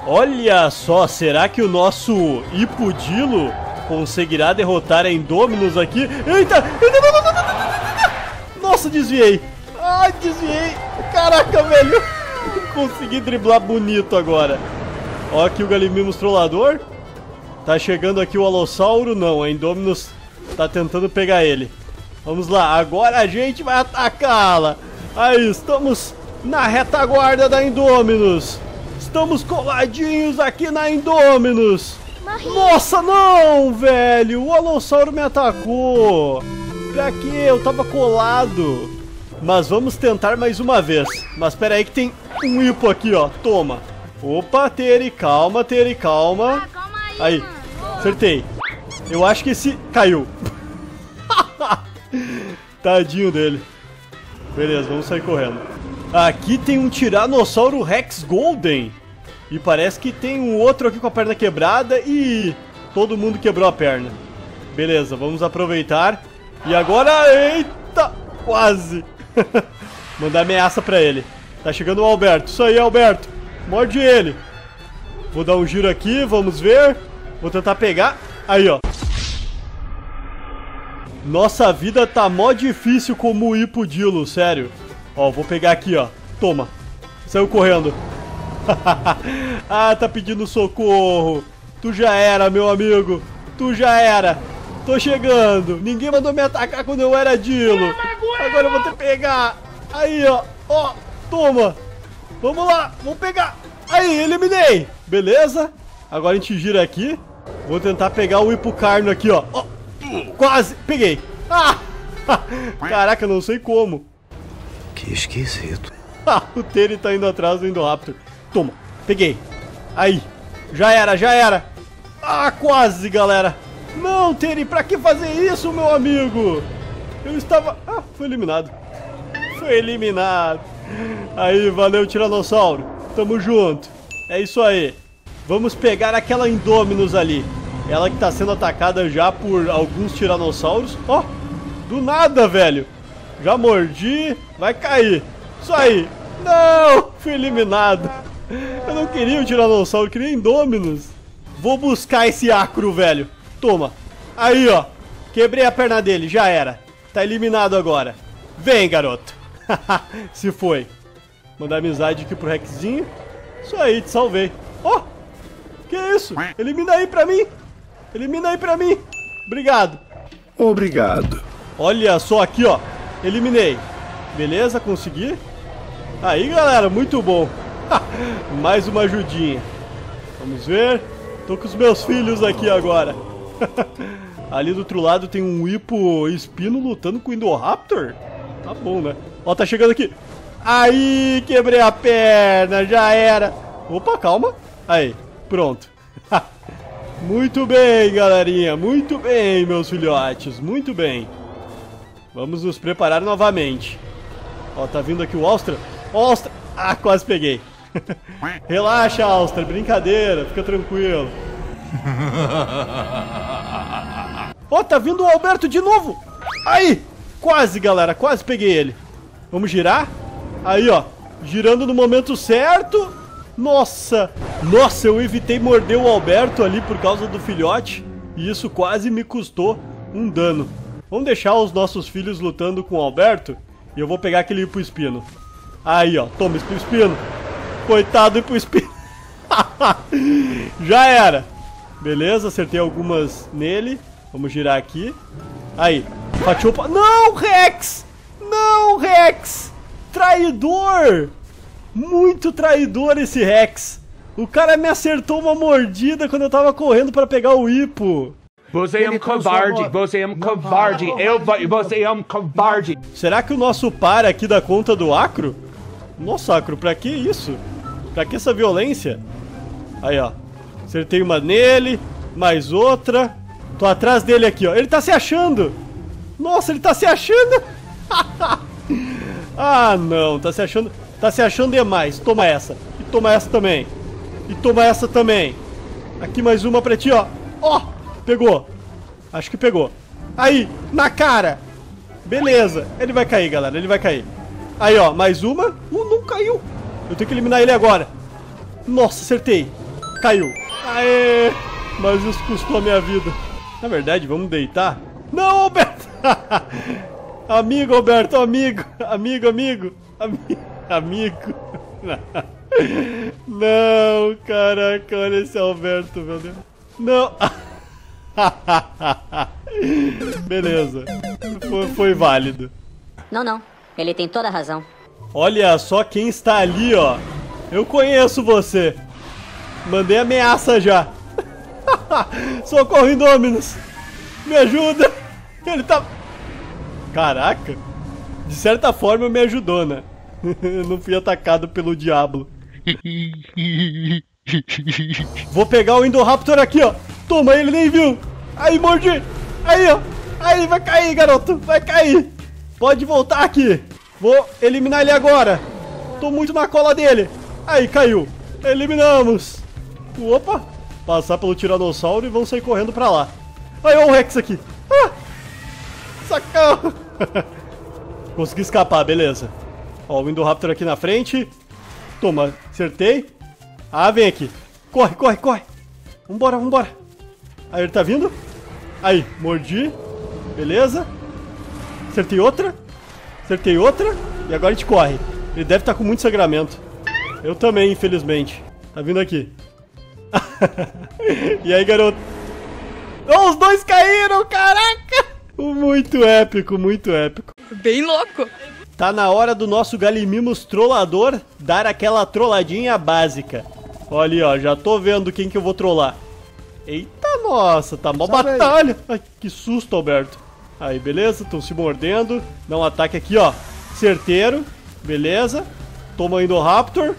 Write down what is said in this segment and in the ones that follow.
Olha só, será que o nosso Hipodilo conseguirá derrotar a Indominus aqui? Eita! Nossa, desviei! Ai, desviei! Caraca, velho! Consegui driblar bonito agora. Ó aqui o Gallimimus trollador. Tá chegando aqui o Alossauro. Não, a Indominus tá tentando pegar ele. Vamos lá, agora a gente vai atacá-la. Aí, estamos na retaguarda da Indominus. Estamos coladinhos aqui na Indominus. Nossa, não, velho. O Alossauro me atacou. Pra quê? Eu tava colado. Mas vamos tentar mais uma vez. Mas pera aí que tem um hipo aqui, ó. Toma. Opa, Teri, calma, Teri, calma. Aí, acertei. Eu acho que esse caiu. Tadinho dele. Beleza, vamos sair correndo. Aqui tem um Tiranossauro Rex Golden. E parece que tem um outro aqui com a perna quebrada. E todo mundo quebrou a perna. Beleza, vamos aproveitar. E agora, eita, quase. Mandar ameaça pra ele. Tá chegando o Alberto. Isso aí, Alberto. Morde ele. Vou dar um giro aqui, vamos ver. Vou tentar pegar. Aí, ó. Nossa vida tá mó difícil como o Hipodilo, sério. Ó, vou pegar aqui, ó. Toma. Saiu correndo. Ah, tá pedindo socorro. Tu já era, meu amigo. Tu já era. Tô chegando. Ninguém mandou me atacar quando eu era Dilo. Agora eu vou ter que pegar. Aí, ó. Ó, toma. Vamos lá, vamos pegar. Aí, eliminei. Beleza. Agora a gente gira aqui. Vou tentar pegar o Hipocarno aqui, ó. Ó. Quase, peguei. Ah! Caraca, não sei como. Que esquisito. O Teri tá indo atrás do Indoraptor. Toma, peguei. Aí, já era, já era. Ah, quase, galera. Não, Teri, pra que fazer isso, meu amigo? Eu estava... Ah, foi eliminado. Foi eliminado. Aí, valeu, Tiranossauro. Tamo junto. É isso aí. Vamos pegar aquela Indominus ali. Ela que tá sendo atacada já por alguns tiranossauros. Ó, do nada, velho. Já mordi, vai cair. Isso aí. Não, fui eliminado. Eu não queria o tiranossauro, eu queria Indominus. Vou buscar esse acro, velho. Toma. Aí, ó. Quebrei a perna dele, já era. Tá eliminado agora. Vem, garoto. Se foi. Mandar amizade aqui pro Rexzinho. Isso aí, te salvei. Ó, que isso? Elimina aí pra mim. Elimina aí pra mim. Obrigado. Obrigado. Olha só aqui, ó. Eliminei. Beleza, consegui. Aí, galera, muito bom. Mais uma ajudinha. Vamos ver. Tô com os meus filhos aqui agora. Ali do outro lado tem um hipo espino lutando com o Indoraptor. Tá bom, né? Ó, tá chegando aqui. Aí, quebrei a perna. Já era. Opa, calma. Aí, pronto. Muito bem, galerinha. Muito bem, meus filhotes. Muito bem. Vamos nos preparar novamente. Ó, tá vindo aqui o Austra. Austra. Ah, quase peguei. Relaxa, Austra. Brincadeira. Fica tranquilo. Ó, tá vindo o Alberto de novo. Aí. Quase, galera. Quase peguei ele. Vamos girar. Aí, ó. Girando no momento certo. Nossa. Nossa, eu evitei morder o Alberto ali por causa do filhote. E isso quase me custou um dano. Vamos deixar os nossos filhos lutando com o Alberto. E eu vou pegar aquele hipo espino. Aí, ó. Toma, hipo espino. Coitado do hipo espino. Já era. Beleza, acertei algumas nele. Vamos girar aqui. Aí. Fatiou. Não, Rex! Não, Rex! Traidor! Muito traidor esse Rex. O cara me acertou uma mordida quando eu tava correndo pra pegar o hipo. Você é um covarde, você é um covarde, você é um covarde. Será que o nosso par aqui dá conta do Acro? Nossa, Acro, pra que isso? Pra que essa violência? Aí, ó. Acertei uma nele, mais outra. Tô atrás dele aqui, ó. Ele tá se achando. Nossa, ele tá se achando. Ah, não, tá se achando demais. Toma essa. E toma essa também. E toma essa também. Aqui mais uma pra ti, ó. Ó, pegou. Acho que pegou. Aí, na cara. Beleza. Ele vai cair, galera. Ele vai cair. Aí, ó, mais uma. Não caiu. Eu tenho que eliminar ele agora. Nossa, acertei. Caiu. Aê! Mas isso custou a minha vida. Na verdade, vamos deitar. Não, Alberto! Amigo, Alberto, amigo. Amigo. Não, caraca, olha esse Alberto, meu Deus. Não. Beleza. Foi válido. Não. Ele tem toda a razão. Olha só quem está ali, ó. Eu conheço você. Mandei ameaça já. Socorro, Indominus. Me ajuda. Ele tá... Caraca. De certa forma me ajudou, né? Não fui atacado pelo diabo. Vou pegar o Indoraptor aqui, ó. Toma, ele nem viu. Aí, mordi. Aí, ó. Aí, vai cair, garoto. Vai cair. Pode voltar aqui. Vou eliminar ele agora. Tô muito na cola dele. Aí, caiu. Eliminamos. Opa. Passar pelo Tiranossauro e vão sair correndo pra lá. Aí, ó o Rex aqui. Ah. Sacão. Consegui escapar, beleza. Ó, o Indoraptor aqui na frente. Toma, acertei. Ah, vem aqui. Corre. Vambora. Aí, ele tá vindo. Aí, mordi. Beleza. Acertei outra. E agora a gente corre. Ele deve estar com muito sangramento. Eu também, infelizmente. Tá vindo aqui. E aí, garoto? Oh, os dois caíram, caraca! Muito épico. Bem louco. Tá na hora do nosso Gallimimus trollador dar aquela trolladinha básica. Olha ali, ó, já tô vendo quem que eu vou trollar. Eita, nossa, tá mó batalha. Ai, que susto, Alberto. Aí, beleza, estão se mordendo. Dá um ataque aqui, ó. Certeiro, beleza. Toma Indoraptor.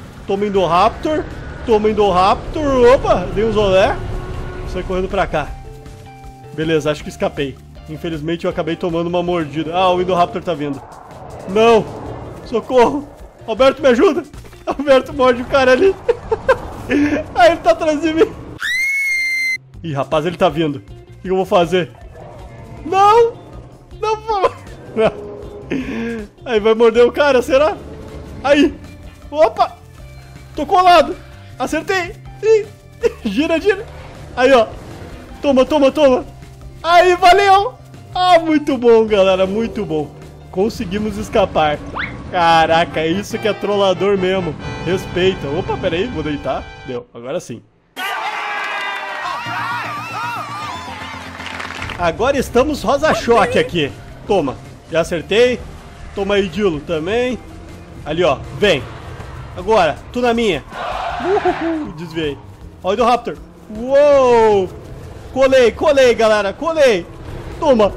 Opa, dei um zolé. Sai correndo pra cá. Beleza, acho que escapei. Infelizmente eu acabei tomando uma mordida. Ah, o Indoraptor tá vindo. Não! Socorro! Alberto, me ajuda! Alberto morde o cara ali. Aí ele tá atrás de mim. Ih, rapaz, ele tá vindo. O que eu vou fazer? Não! Não, por favor! Aí vai morder o cara, será? Aí! Opa! Tô colado! Acertei! Ih. Gira! Aí, ó! Toma! Aí, valeu! Ah, muito bom, galera, muito bom! Conseguimos escapar. Caraca, é isso que é trollador mesmo. Respeita. Opa, peraí, vou deitar. Deu, agora sim. Agora estamos Rosa Choque aqui. Toma, já acertei. Toma aí, Dilo, também. Ali, ó, vem. Agora, tu na minha. Desviei. Olha o Indoraptor. Uou! Colei, galera, colei. Toma.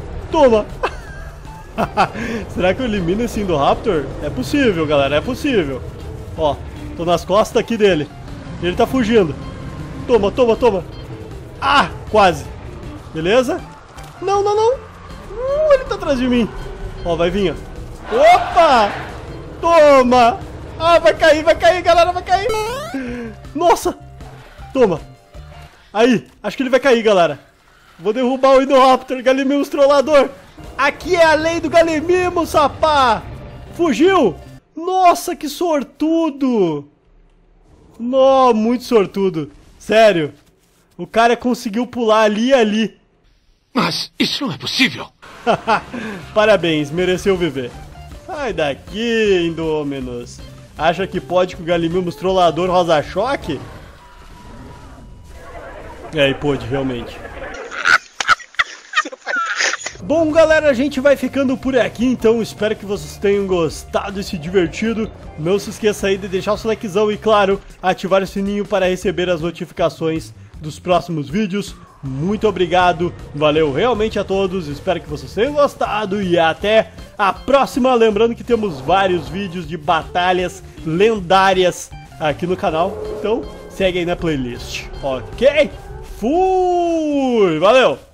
Será que eu elimino esse Indoraptor? É possível, galera, é possível. Ó, tô nas costas aqui dele. Ele tá fugindo. Toma. Ah, quase. Beleza? Não. Ele tá atrás de mim. Ó, vai vir, ó. Opa! Toma! Ah, vai cair, galera, vai cair. Nossa! Toma. Aí, acho que ele vai cair, galera. Vou derrubar o Indoraptor, Gallimimus trollador. Aqui é a lei do Gallimimus, rapá! Fugiu! Nossa, que sortudo! Muito sortudo. Sério. O cara conseguiu pular ali e ali. Mas isso não é possível. Parabéns, mereceu viver. Sai daqui, Indominus. Acha que pode com o Gallimimus trollador Rosa Choque? É, e pôde, realmente. Bom, galera, a gente vai ficando por aqui, então espero que vocês tenham gostado e se divertido. Não se esqueça aí de deixar o seu likezão e, claro, ativar o sininho para receber as notificações dos próximos vídeos. Muito obrigado, valeu realmente a todos, espero que vocês tenham gostado e até a próxima. Lembrando que temos vários vídeos de batalhas lendárias aqui no canal, então segue aí na playlist, ok? Fui! Valeu!